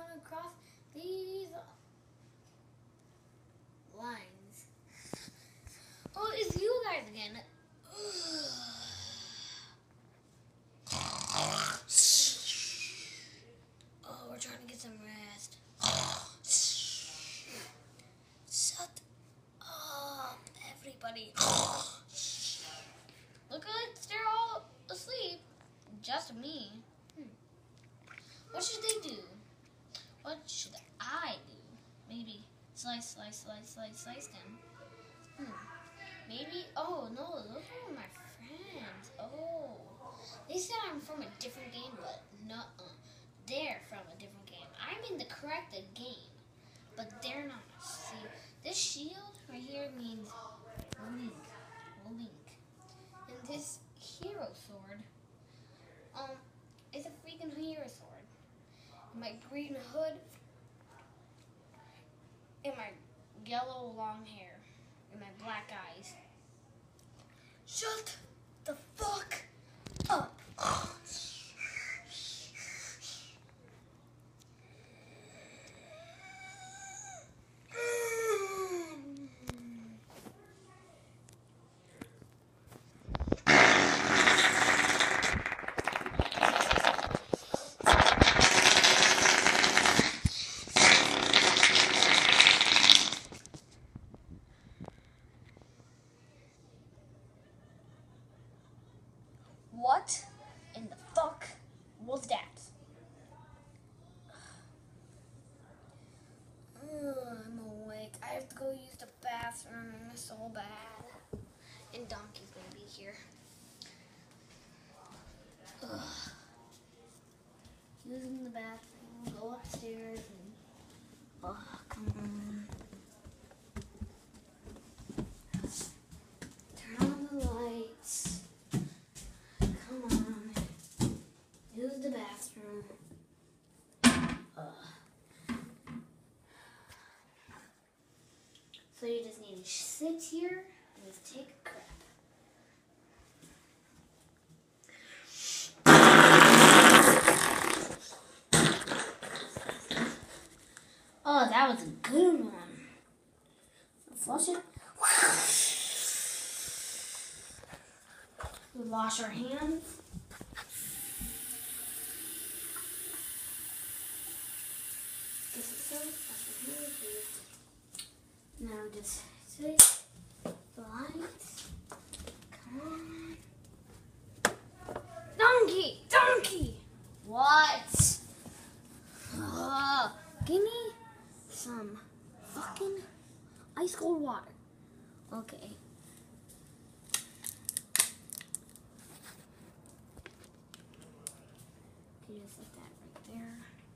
to cross these lines. Oh, it's you guys again. Oh, we're trying to get some rest. Shut up, everybody. Look, they're all asleep. Just me. What should they do? What should I do? Maybe slice them. Maybe, oh no, those are my friends. Oh, they said I'm from a different game, but no, they're from a different game. I'm in the correct game, but they're not. See, this shield right here means Link. And this hero sword, it's a freaking hero sword. My green hood, and my yellow long hair, and my black eyes. Shut the fuck up. What in the fuck was that? I'm awake. I have to go use the bathroom. It's so bad. And Donkey's gonna be here. Using the bathroom. Go upstairs and. Come on. Turn on the lights. Come on. Use the bathroom. So you just need to sit here and just take a crap. Oh, that was a good one. Flush it. We wash our hands. This is so. Wash our hands. Now just take the lights. Come on. Donkey! What? Give me some fucking ice cold water. Okay. You just like that right there.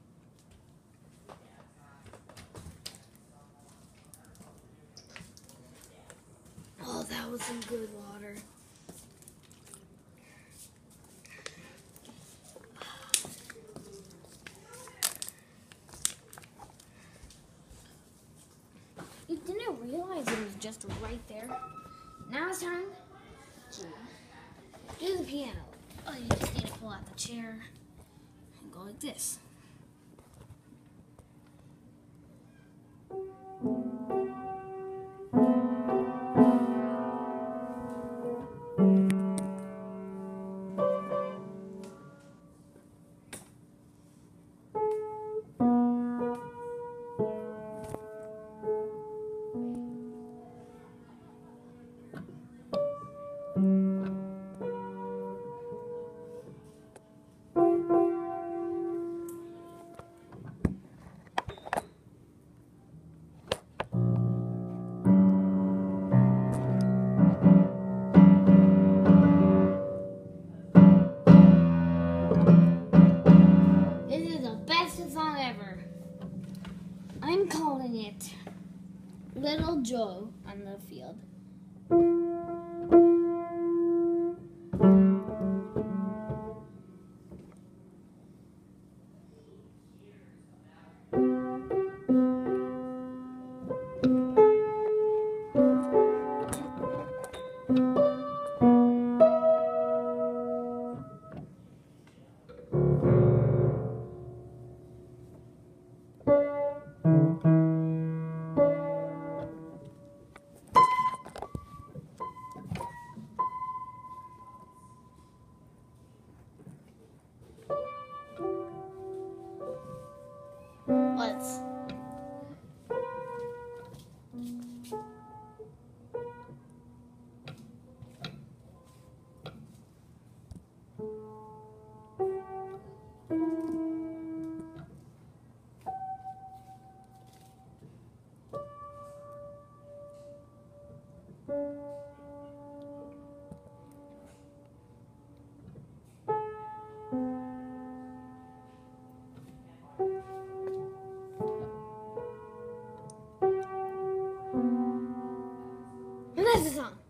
Oh, that was some good water. You didn't realize it was just right there. Now it's time to do the piano. Oh, you just need to pull out the chair and go like this. I'm calling it Little Joe on the Field. That's the song.